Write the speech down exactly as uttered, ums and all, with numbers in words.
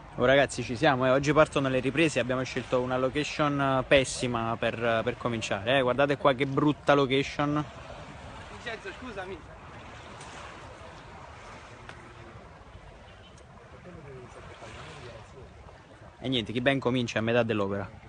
Oh, ragazzi, ci siamo, eh. Oggi partono le riprese, abbiamo scelto una location pessima per, per cominciare, eh. Guardate qua che brutta location. Vincenzo, scusami. E niente, chi ben comincia è a metà dell'opera.